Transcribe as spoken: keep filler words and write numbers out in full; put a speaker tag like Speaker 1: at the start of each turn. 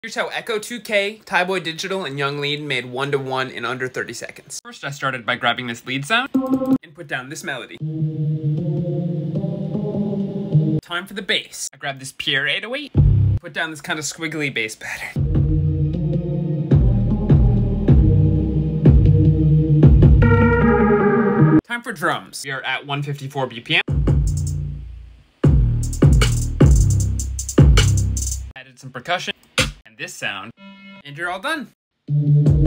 Speaker 1: Here's how ECCO two K, Thaiboy Digital, and Young Lead made one to one in under thirty seconds. First, I started by grabbing this lead sound and put down this melody. Time for the bass. I grabbed this Pure eight oh eight, put down this kind of squiggly bass pattern. Time for drums. We are at one fifty-four B P M. Added some percussion and this sound, and you're all done.